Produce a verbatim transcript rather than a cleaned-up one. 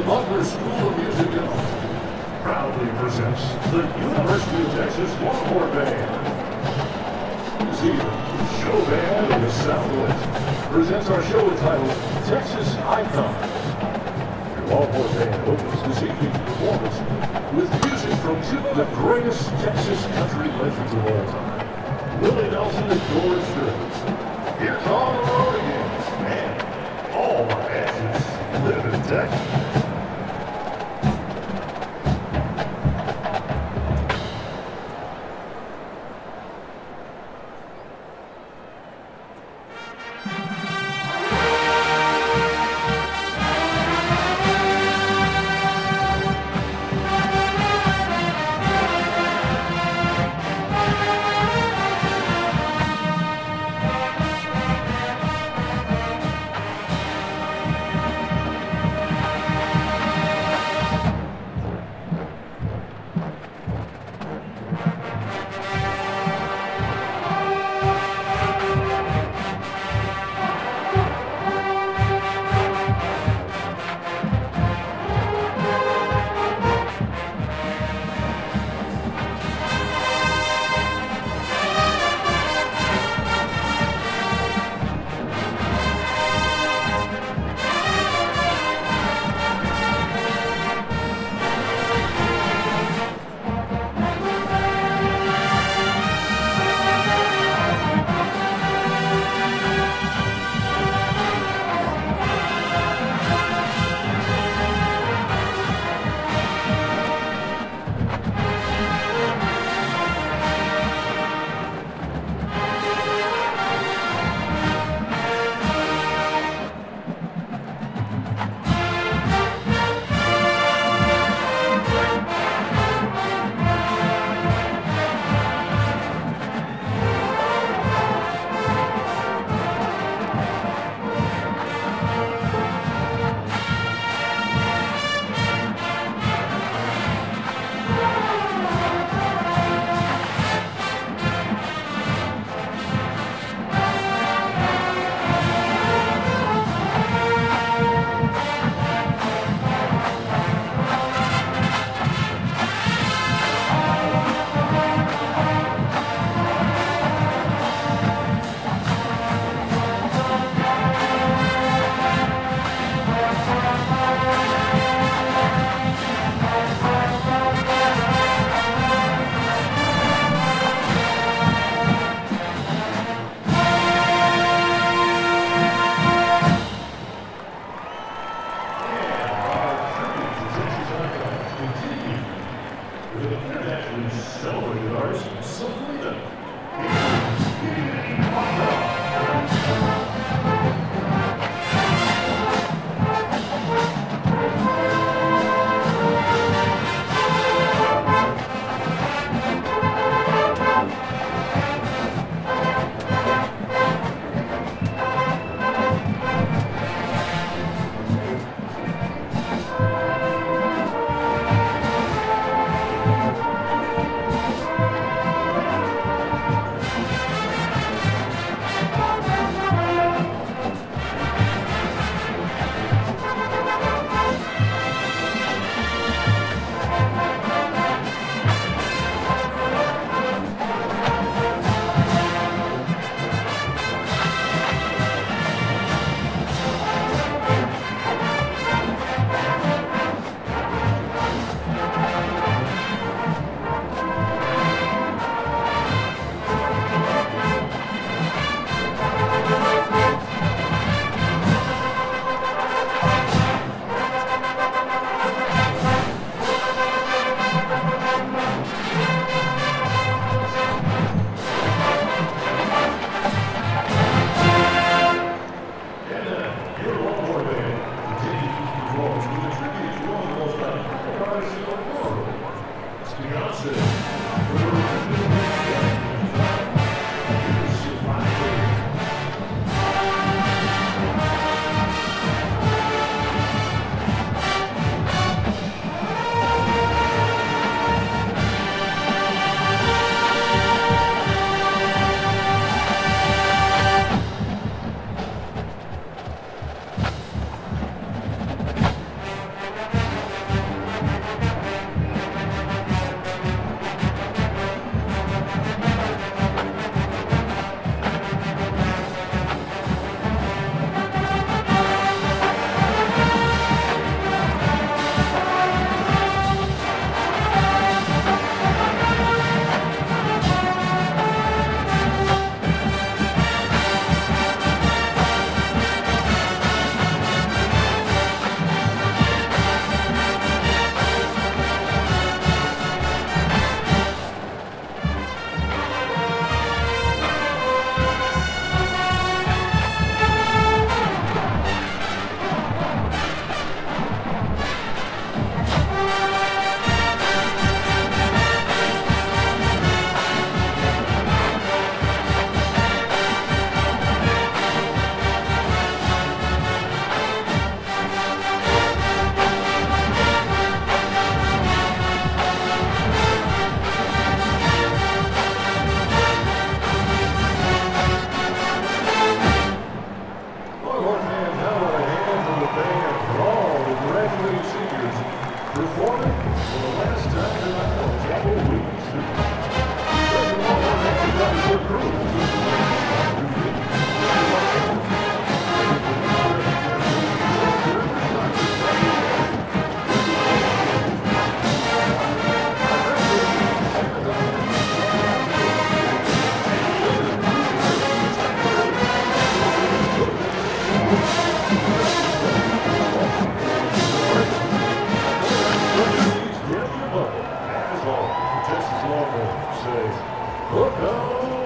Butler School of Music and Art proudly presents the University of Texas Longhorn Band. This evening, show band in the Southwest presents our show entitled Texas Icon. Your Longhorn Band opens this evening's performance with music from two of the greatest Texas country legends of all time, Willie Nelson and George Strait. Here's on the road again, and all my asses live in Texas. With an internationally celebrated artist, Selena. The Texas Longhorn say, hook 'em.